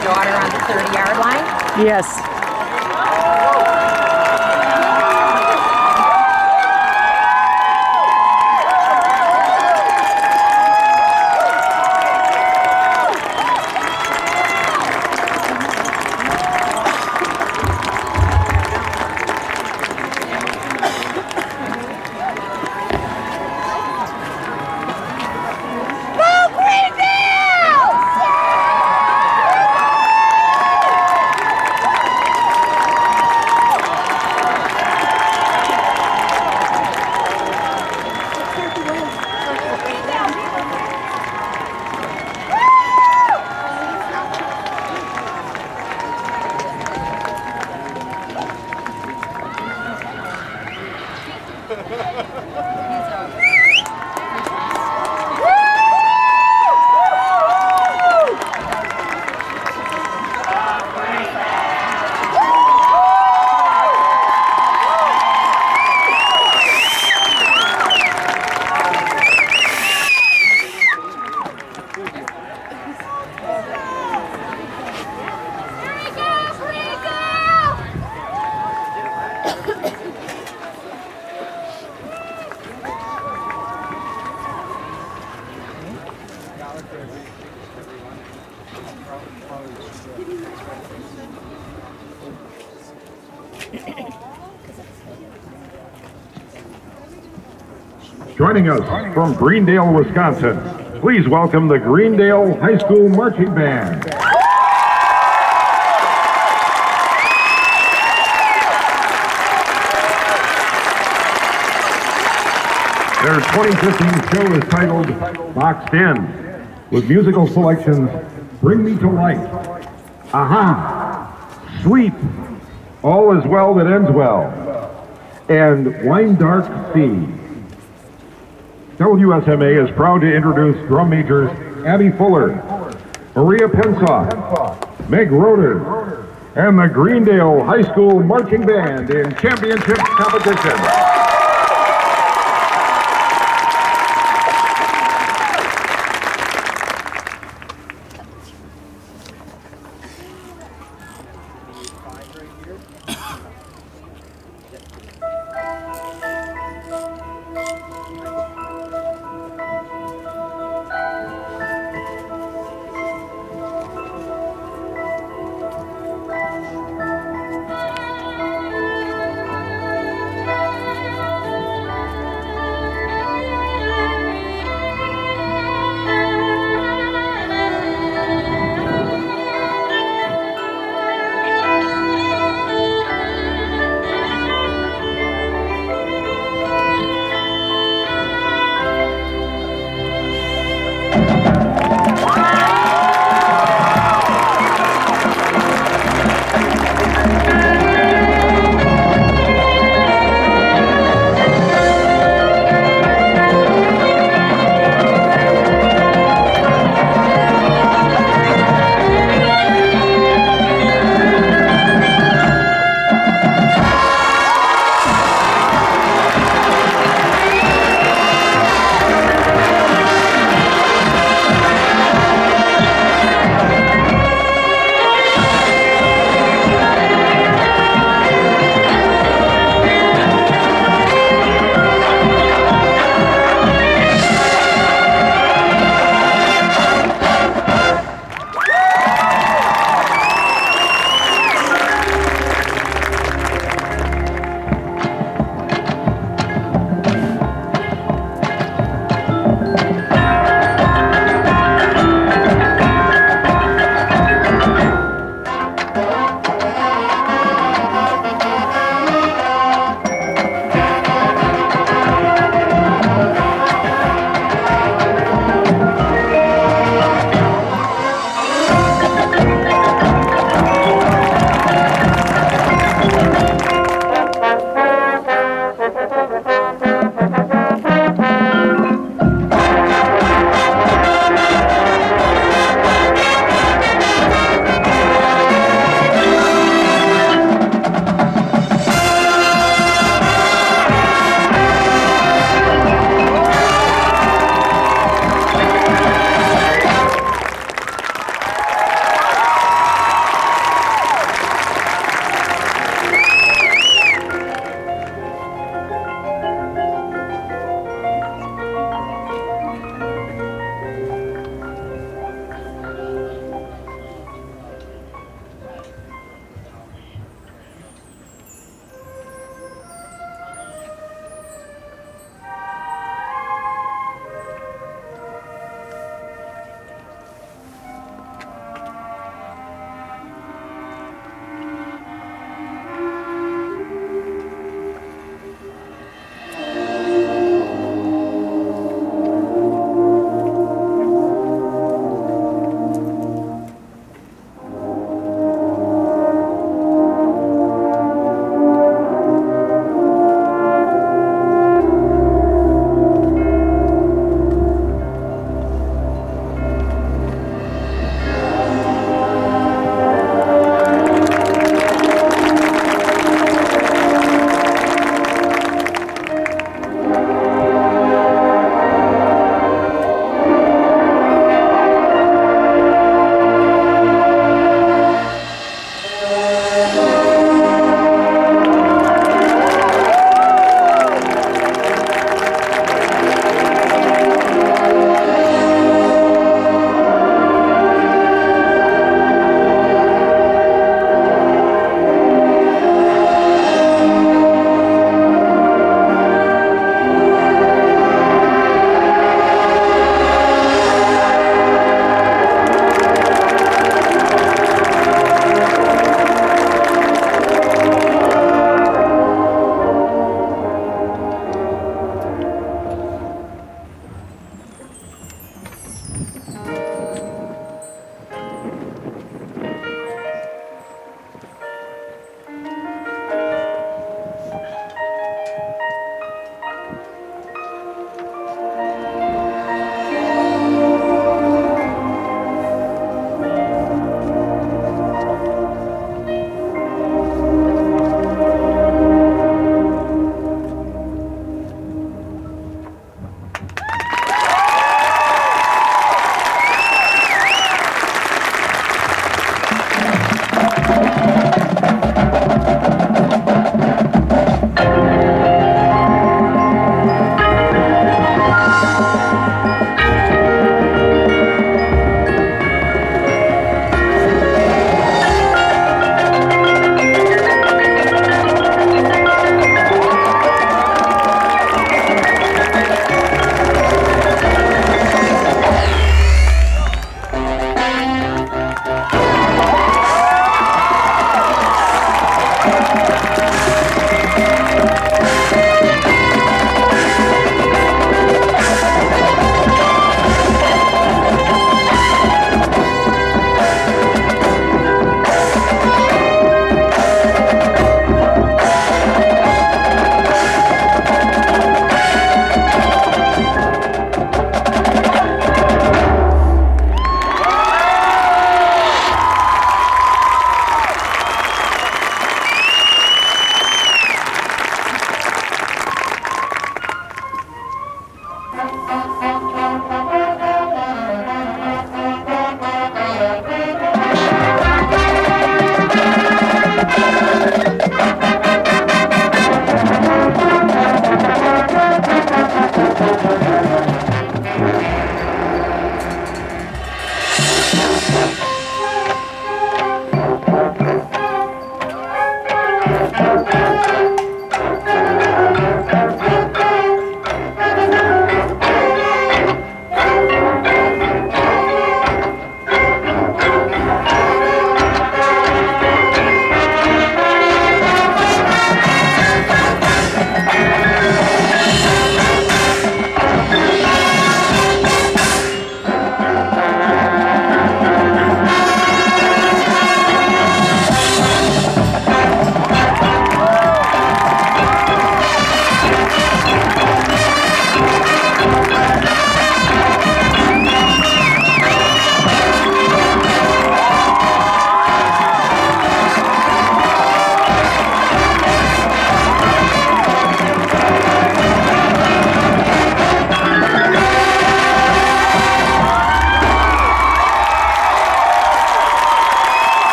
your daughter on the 30-yard line? Yes. Joining us from Greendale, Wisconsin, please welcome the Greendale High School Marching Band. Their 2015 show is titled Boxed In, with musical selections Bring Me to Life, Aha, Sleep, All Is Well That Ends Well, and Wine Dark Sea. WSMA is proud to introduce drum majors Abby Fuller, Maria Pensaw, Meg Roeder, and the Greendale High School Marching Band in championship competition.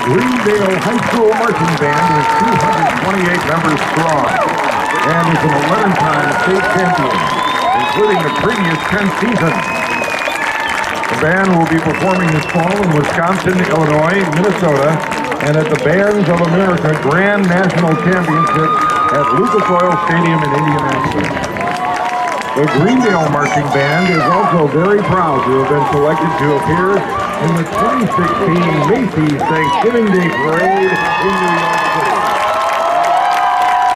Greendale High School Marching Band is 228 members strong and is an 11-time state champion, including the previous 10 seasons. The band will be performing this fall in Wisconsin, Illinois, Minnesota, and at the Bands of America Grand National Championship at Lucas Oil Stadium in Indianapolis. The Greendale Marching Band is also very proud to have been selected to appear in the 2016 Macy's Thanksgiving Day Parade in New York City.